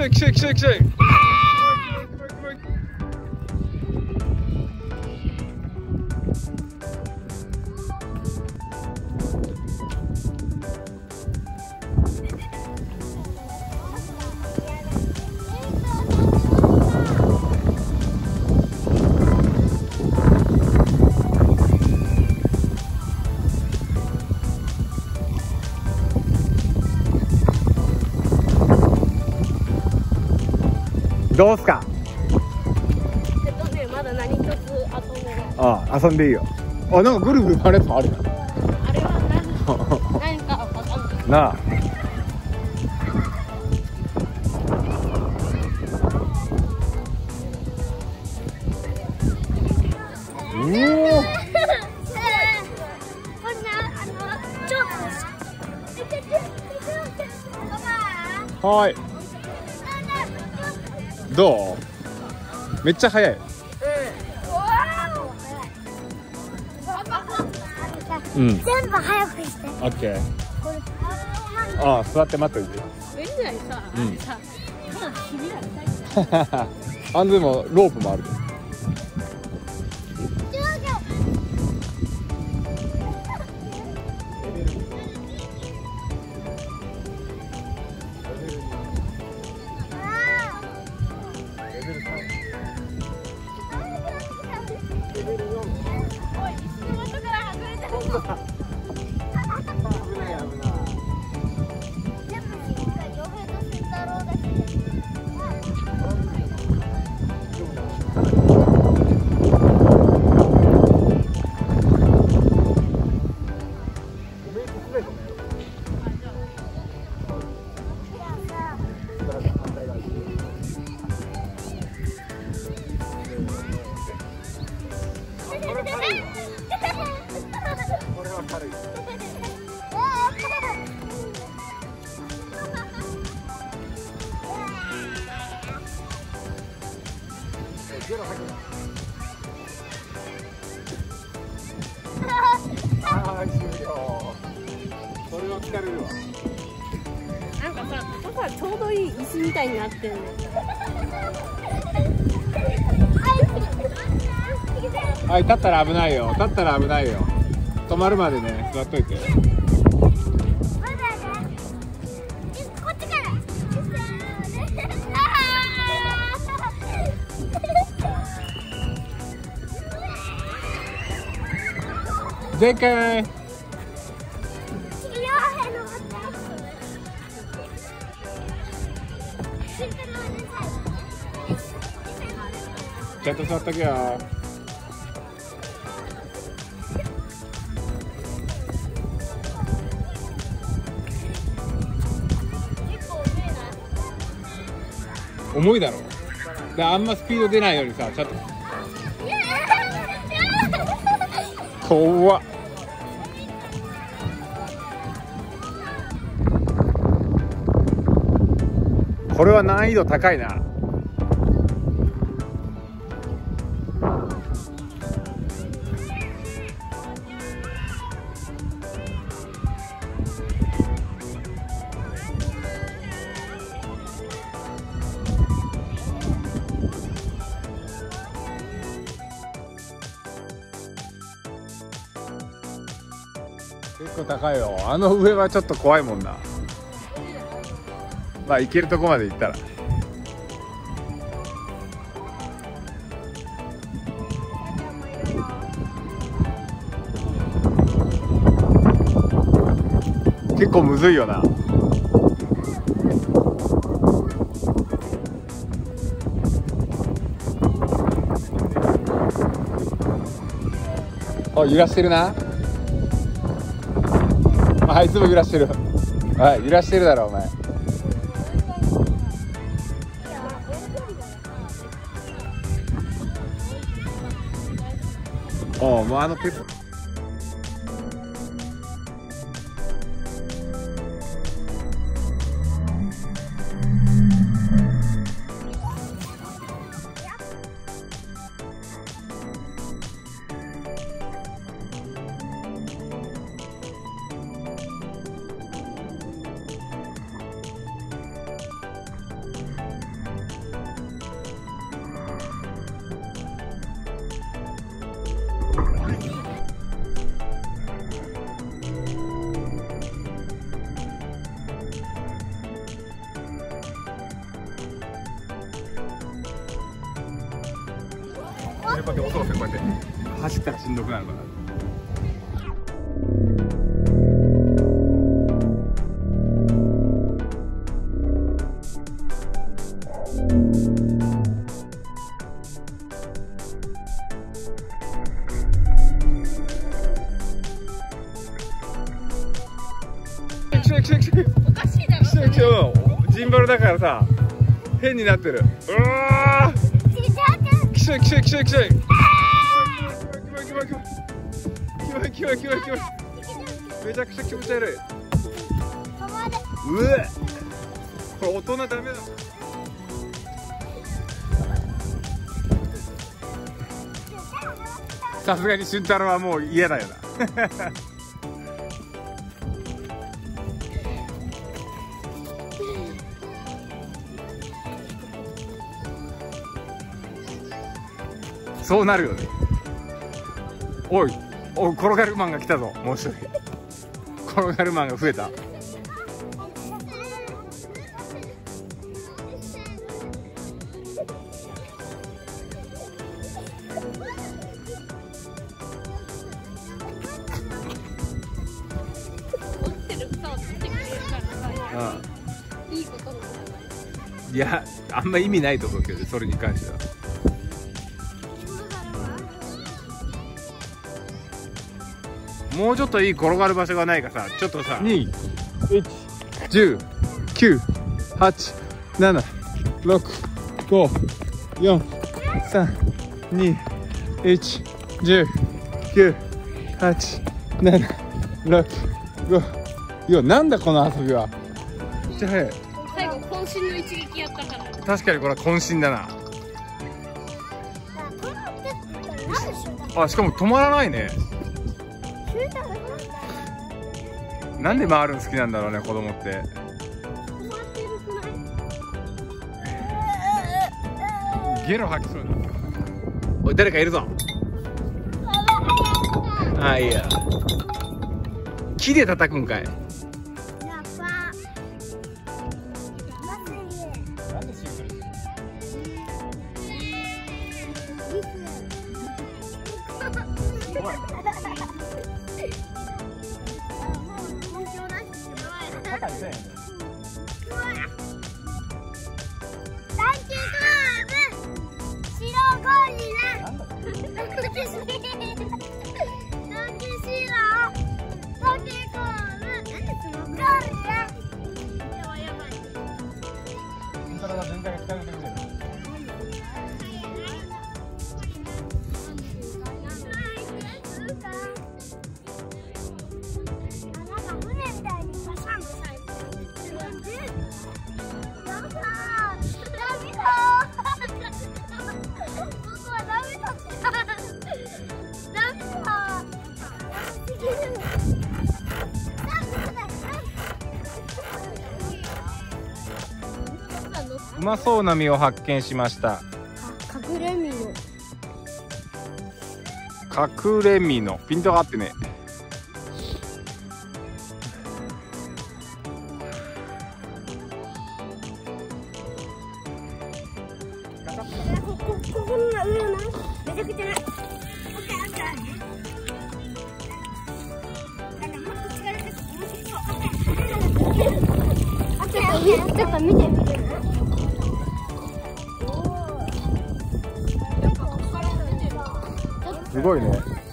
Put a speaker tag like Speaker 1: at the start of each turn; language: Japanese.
Speaker 1: Shake, shake, shake, shake.どうすか？
Speaker 2: まだ何一つ遊んでない。
Speaker 1: ああ、遊んでいいよ。あ、なんかぐるぐる回るやつもあるよ。
Speaker 2: あれは何かわかんない。
Speaker 1: なあ。おお。はい。どう？めっちゃ速い。うん。
Speaker 3: 全部早くして。
Speaker 1: オッケー。ああ、座って待っといて。
Speaker 2: 便利なさ、
Speaker 1: うん。
Speaker 2: さ、まだ君ら
Speaker 1: あんでもロープもある。これは軽い。ゼロ入ってはい、終了。それは疲れるわ。
Speaker 2: なんかさ、ここさ、ちょうどいい椅子みたいになってるね。
Speaker 1: はい、立ったら危ないよ。立ったら危ないよ。止まるまでね、座っといて。でかい。ちゃんと座っとけよ。重いだろ。で、あんまスピード出ないようにさ、ちょっと。怖っ。これは難易度高いな。結構高いよ。あの上はちょっと怖いもんな。まあ行けるとこまで行ったら。結構むずいよな。あ、揺らしてるな。あいつも揺らしてる。はい、揺らしてるだろお前。おう、もうあの鉄。 こうやって押そうぜ、こうやって走ったらしんどくなるから。
Speaker 2: おかしいだろ。
Speaker 1: ジンバルだからさ、変になってる。うわー、きしょいきしょいきしょいきしょい。キモい。めちゃくちゃ気持ち悪い。うえ、これ大人ダメだ。さすがに俊太郎はもう嫌だよな。そうなるよね。おい、転がるマンが来たぞ。もう一人転がるマンが増えた。
Speaker 2: 落ちてる草を取ってくれるからさ、いいことなんじゃない？
Speaker 1: いや、あんま意味ないと思うけど、それに関しては。もうちょっといい転がる場所がないかさ、ちょっとさ、2、1、10、9、8、7、6、5、4、3、2、1、10、9、8、7、6、5、4。なんだこの遊びは。めっちゃ速い。
Speaker 2: 最後渾身の一撃やったから。
Speaker 1: 確かにこれは渾身だな。あ、しかも止まらないね。なんで回るの好きなんだろうね、子供って。ゲロ吐きそうだ。おい、誰かいるぞ。あ、いいや。木で叩くんかい。うまそうな実を発見しました。
Speaker 2: 隠れ実の。
Speaker 1: 隠れ実のピントが合ってね。
Speaker 2: ここの上な、めちゃくちゃな。ちょっと見てみて。
Speaker 1: すごいね。